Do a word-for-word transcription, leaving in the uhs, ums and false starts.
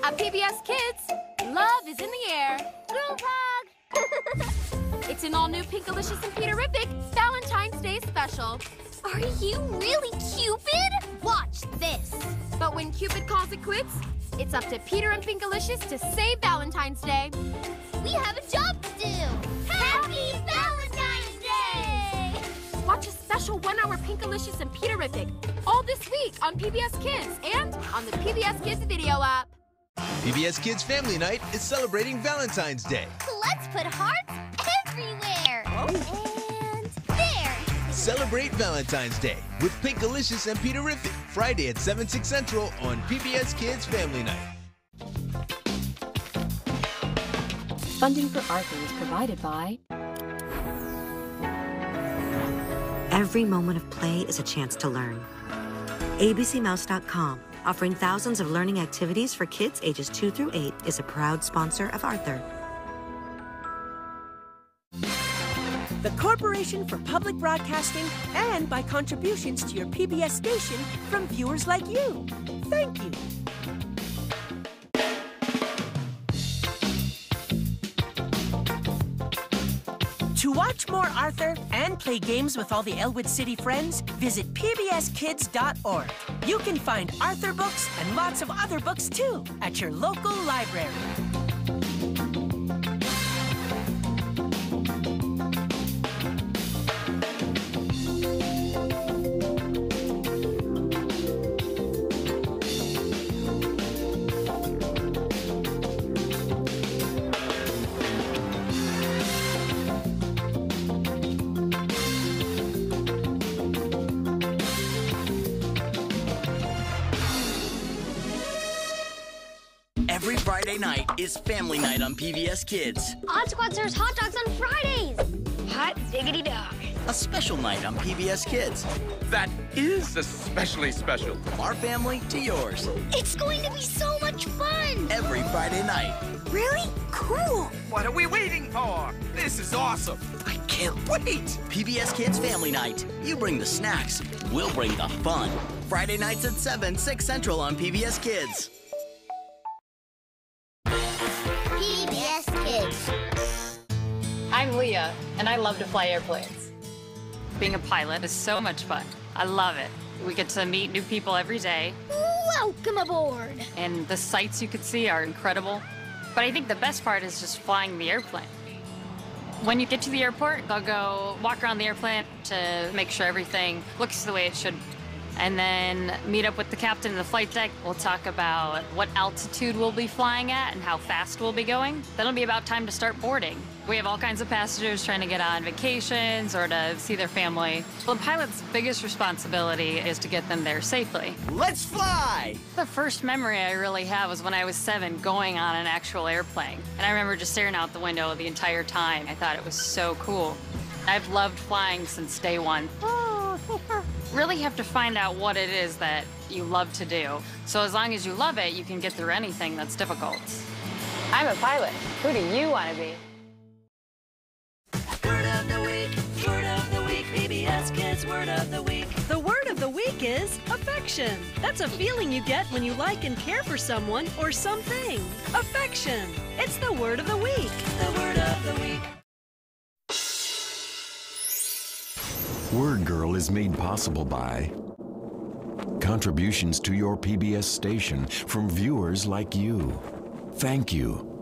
At P B S Kids, love is in the air. Group hug! It's an all-new Pinkalicious and Peterific Valentine's Day special. Are you really Cupid? Watch this. But when Cupid calls it quits, it's up to Peter and Pinkalicious to save Valentine's Day. We have a job to do. Happy Valentine's Day! Watch a special one-hour Pinkalicious and Peterific all this week on P B S Kids and on the P B S Kids video app. P B S Kids Family Night is celebrating Valentine's Day. Let's put hearts everywhere. Oh. And there. Celebrate Valentine's Day with Pinkalicious and Peterific, Friday at seven, six Central on P B S Kids Family Night. Funding for Arthur is provided by... Every moment of play is a chance to learn. A B C Mouse dot com, offering thousands of learning activities for kids ages two through eight, is a proud sponsor of Arthur. The Corporation for Public Broadcasting, and by contributions to your P B S station from viewers like you. Thank you. To watch more Arthur and play games with all the Elwood City friends, visit P B S kids dot org. You can find Arthur books and lots of other books too at your local library. Every Friday night is Family Night on P B S Kids. Odd Squad serves hot dogs on Fridays. Hot diggity dog. A special night on P B S Kids. That is especially special. From our family to yours. It's going to be so much fun. Every Friday night. Really? Cool. What are we waiting for? This is awesome. I can't wait. P B S Kids Family Night. You bring the snacks. We'll bring the fun. Friday nights at seven, six Central on P B S Kids. P B S Kids. I'm Leah, and I love to fly airplanes. Being a pilot is so much fun. I love it. We get to meet new people every day. Welcome aboard. And the sights you could see are incredible. But I think the best part is just flying the airplane. When you get to the airport, I'll go walk around the airplane to make sure everything looks the way it should. And then meet up with the captain in the flight deck. We'll talk about what altitude we'll be flying at and how fast we'll be going. Then it'll be about time to start boarding. We have all kinds of passengers trying to get on vacations or to see their family. Well, the pilot's biggest responsibility is to get them there safely. Let's fly! The first memory I really have was when I was seven, going on an actual airplane. And I remember just staring out the window the entire time. I thought it was so cool. I've loved flying since day one. Really have to find out what it is that you love to do. So as long as you love it, you can get through anything that's difficult. I'm a pilot. Who do you want to be? Word of the week, word of the week, P B S Kids Word of the Week. The word of the week is affection. That's a feeling you get when you like and care for someone or something. Affection. It's the word of the week. The word of the week. Word Girl is made possible by contributions to your P B S station from viewers like you. Thank you.